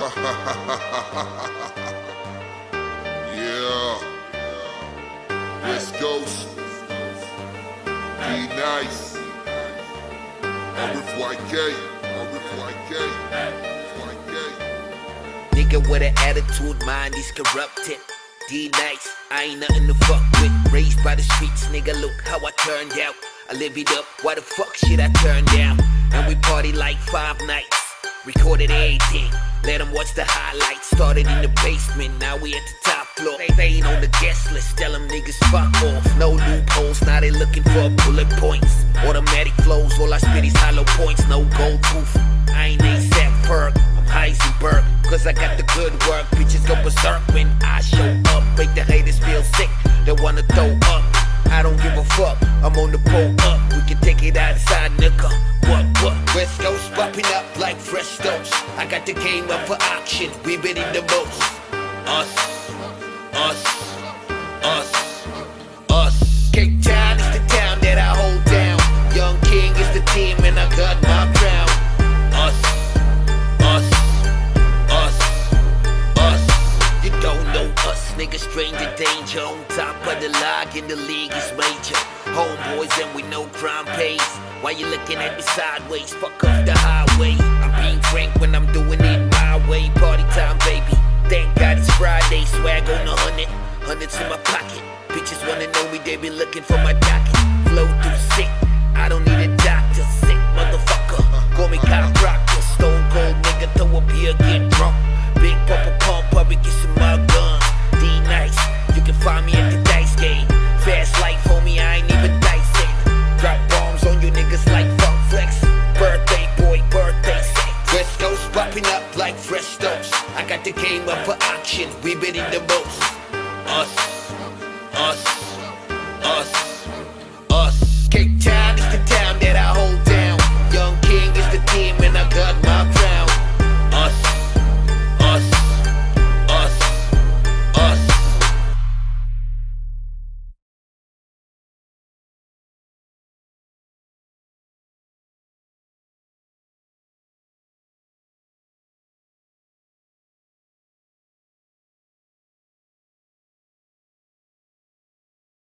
Yeah. West Coast. Be nice. RFYK. RFYK. Nigga with an attitude, mind is corrupted. D nice, I ain't nothing to fuck with. Raised by the streets, nigga, look how I turned out. I live it up, why the fuck shit I turn down? And we party like 5 nights. Recorded everything, let them watch the highlights. Started in the basement, now we at the top floor. They ain't on the guest list, tell them niggas fuck off. No loopholes, now they looking for bullet points. Automatic flows, all I spit is hollow points. No gold tooth, I ain't ASAP Ferg, I'm Heisenberg. Cause I got the good work, bitches go berserk when I show up. Make the haters feel sick, they wanna throw up. I don't give a fuck, I'm on the pull up. We can take it outside, nigga. What? West Coast popping up like fresh toast. I got the game up for auction, we bidding the most. Us. Cape Town is the town that I hold down. Young King is the team and I got my crown. Us. You don't know us, nigga, stranger danger. On top of the log in the league is major. Homeboys and we know crime pays. Why you looking at me sideways? Fuck off the highway. I'm being frank when I'm doing it my way. Party time, baby. Thank God it's Friday. Swag on 100, hundreds in my pocket. Bitches wanna know me, they be looking for my docket. Flow through sick, I don't need a doctor. Sick motherfucker, call me chiropractor. Stone cold nigga, throw up here, get drunk. Big papa pump, public get some my guns. D nice, you can find me at the dice game. Fast life, homie, I ain't even dicing. Drop bombs on you niggas like Funk Flex. Birthday boy, birthday sex. West Coast popping up like fresh toast. I got the game up for auction, we bidding the most. Us.